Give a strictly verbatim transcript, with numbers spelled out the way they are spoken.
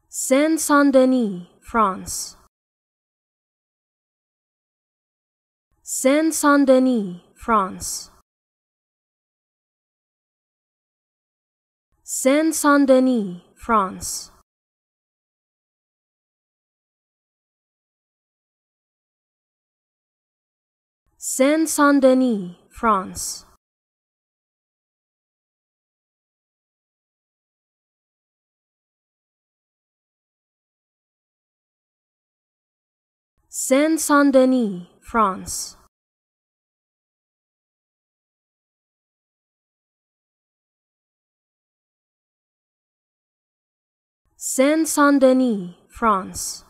Seine-Saint-Denis, France. Seine-Saint-Denis, France. Seine-Saint-Denis, France. Seine-Saint-Denis, France. Seine-Saint-Denis, France. Seine-Saint-Denis, France.